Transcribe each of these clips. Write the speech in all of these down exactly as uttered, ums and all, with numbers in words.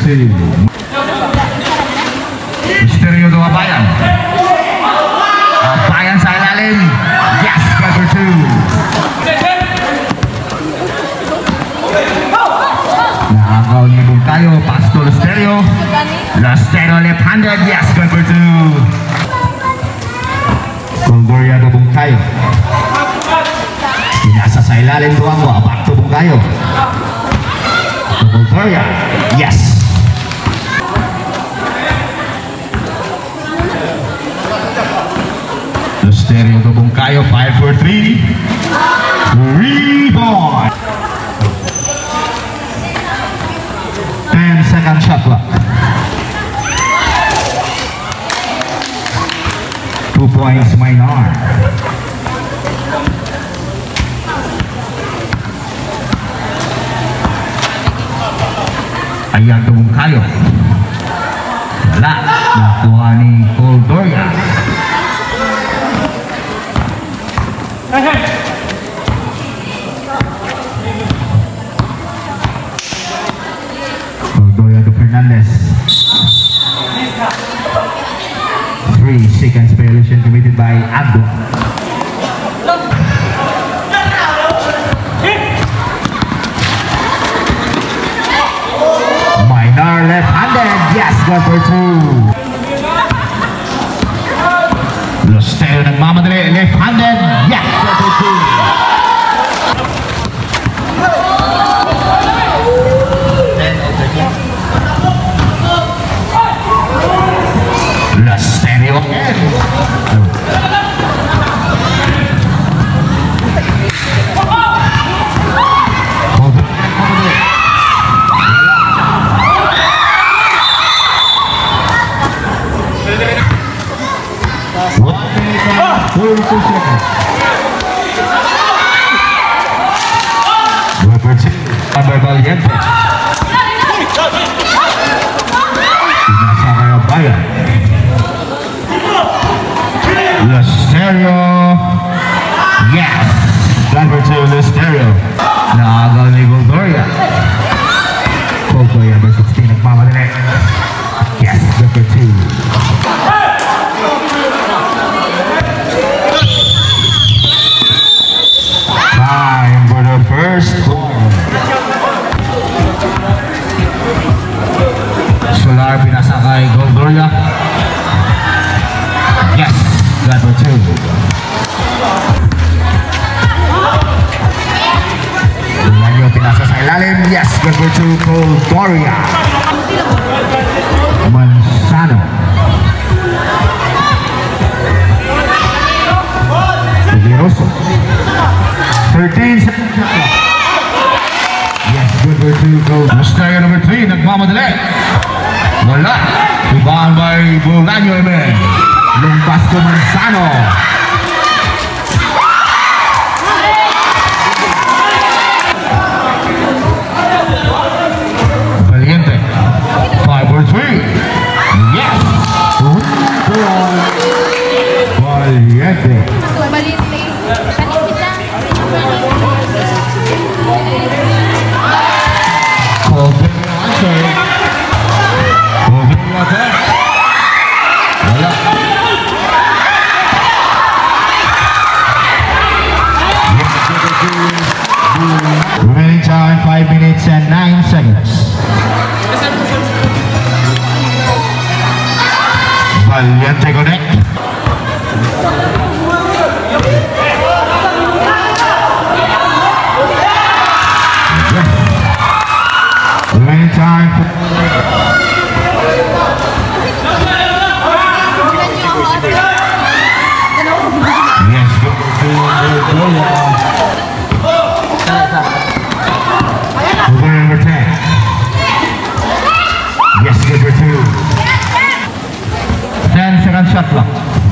two. Misteryo to Abayan. Abayan sa ilalim. Yes, God for two. Nakagaw ni Bungkayo. Pass to Misteryo. Misteryo left-handed. Yes, God for two. Goldoria to Bungkayo. Pinasa sa ilalim tuwang mo. Back to Bungkayo. Goldoria. Yes. Misteryo to Bungkayo. Five for three. Rebound. ten second shot clock. Two points minor. Ayan to Bungkayo. Wala. Nakuha ni Goldoria. Goldoria to Fernandez. Three seconds violation committed by Abdo. Minor left-handed. Yes, good for two. Lostero nagmamadali. Left-handed. Yes, good for two. Lostero again. forty-two seconds. Number two, number Valiente. Pinasa kay Abayan. Lostero. Yes. Number two, Lostero. Naagaw ni Goldoria. Goldoria number sixteen, nagmamadali. Yes, number two. Time for the first quarter. Solar pinasa kay Goldoria. Yes, that for two. Lanyo pinasa sa ilalim. Yes, good for two. Goldoria. Manzano. Rosso. thirteen seconds. Yes, good for two goals. Misteryo number three, nagmamadali. Wala. Ibaan by Bolaño Emen. Lumpas to Manzano. Valiente. five for three. Yes. Valiente. Valiente. Remaining time five minutes and nine seconds. Valiente connect. Remaining time. Yes, go to number ten. Yes, good for two. ten second shot clock.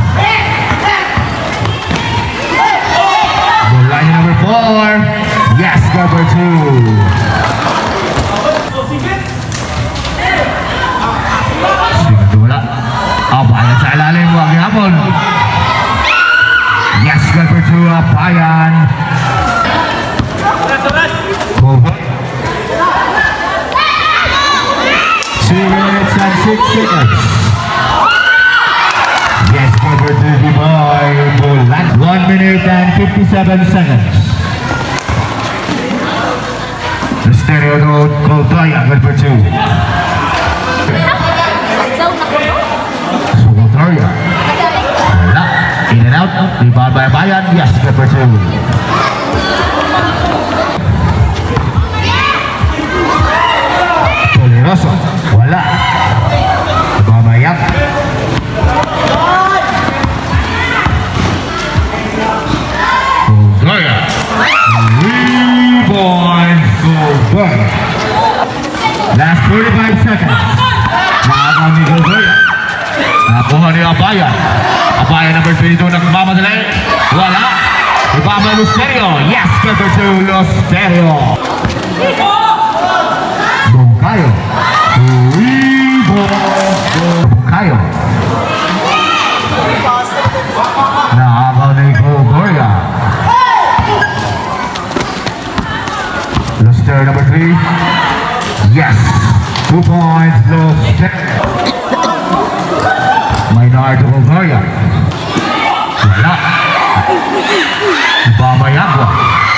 Line number four. Yes, good for two. Sigadula. Abayan sa ilalim. Huwag yapon. Yes, good for two. Abayan. six seconds. Yes, cover to the boy, Bulan. one minute and fifty-seven seconds. The stereo note, Coldoya, good for two. So Coldoya. Wala. In and out. Rebound by Bayan. Yes, good for two. Toleroso. Wala. Babayak. Coldoya. Rebound. Coldoya. Last thirty-five seconds. Nakakaw ni Coldoya. Nakuha ni Abayan. Abayan number twenty-two nagmamadali. Wala. Ibaba Lusterio. Yes, number two Lusterio. Bungkayo. Bungkayo. Nakakaw ni Coldoya. Lusterio number three. Yes. Two points Lusterio. Maynard to Coldoya. Wala. Babayagwa.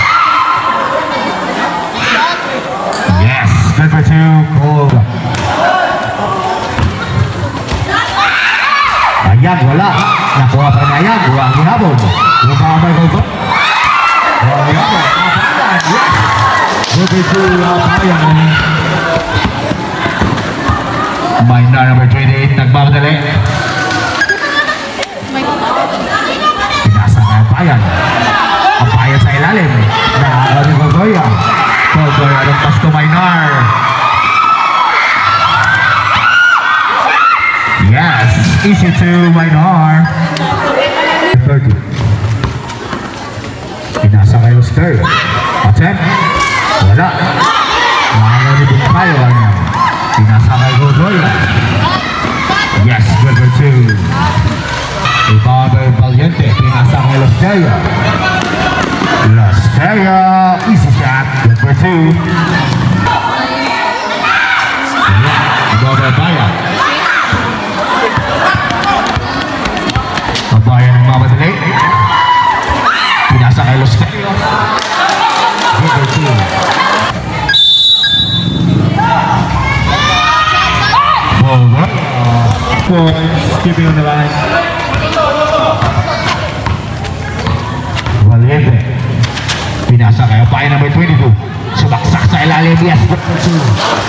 Yes, good for two. Coldoya. Ayag, wala. Nakuha pa ni Ayag. Huwag hinabog. Lumabay Coldoya. Huwag hinabog. Apayan. Yes. Good for two. Apayan. Maynard number twenty-eight. Nagmamadali. Pinasa na Apayan. Apayan sa ilalim. Nakakaw ni Coldoya. Coldoya ng pass to Maynard. Yes, easy to Maynard. thirty. Pinasa kay Lusterio. Attempt. Wala. Nakakaw ni Bungkayo. Pinasa kay Coldoya. Yes, good for two. Rebound by Valiente. Pinasa kay Lusterio. Lusterio. Easy shot. Good for two. Rebound by Bayan. Bayan ang mamadali. Pinasa kay Lusterio. Good for two. Points, keeping on the line. Valiente. Pinasa kay Apayan number twenty-two. Sumaksak sa ilalim. Yes, good for two.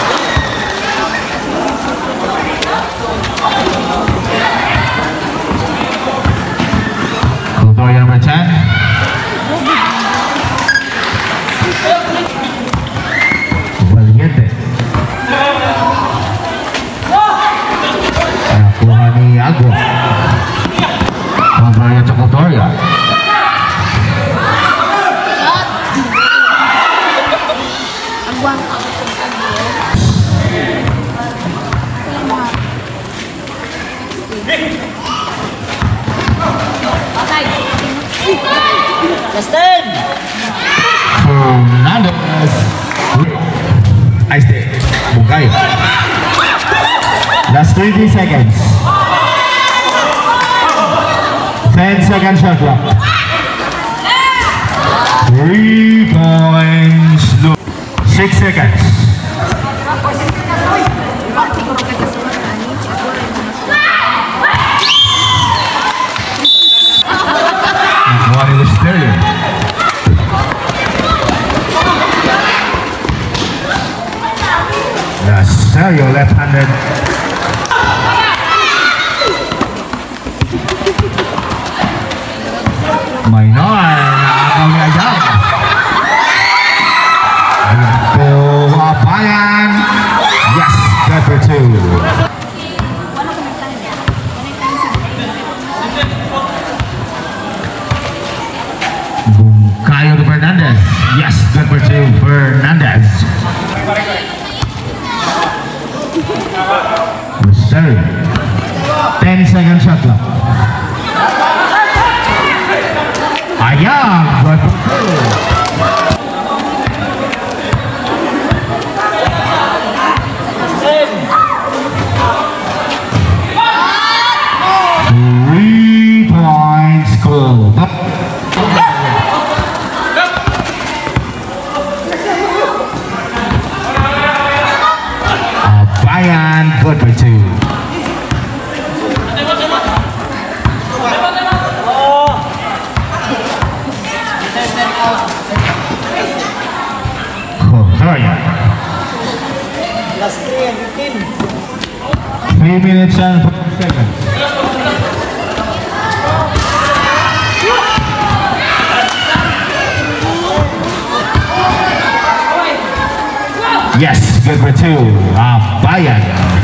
Coldoya number ten. Valiente. Nakuha ni Agua. Coldoya to Coldoya. Justin! Fernandez. I stay. Bungkayo. Last twenty seconds. ten second shot clock. Three points. Six seconds. Nakuha ni Lusterio. Lusterio left-handed. Maynard, nakakaw ni Ayag. Ayan po, Apayan. Yes, good for two. Bungkayo to Fernandez. Yes, good for two, Fernandez. Lusterio. ten second shot clock. Ayag, good for two. Bayan, good for two. Korea. Last three and fifteen. Three minutes and four seconds. Yes, good for two. Uh, Bayan.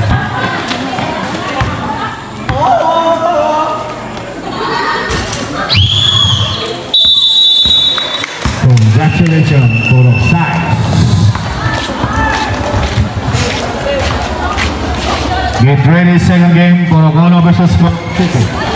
Congratulations for the sides. Get ready, second game, Colo Colo versus City.